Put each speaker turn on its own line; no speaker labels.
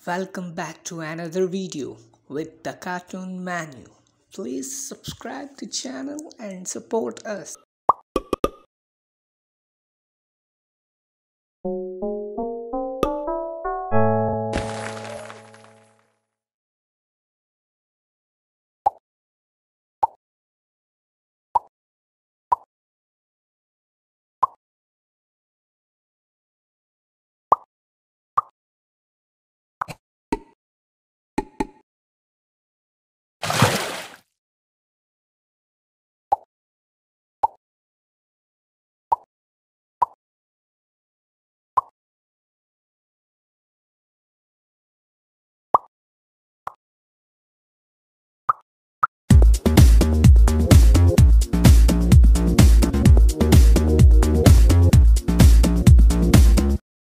Welcome back to another video with the cartoon Manu. Please subscribe to channel and support us.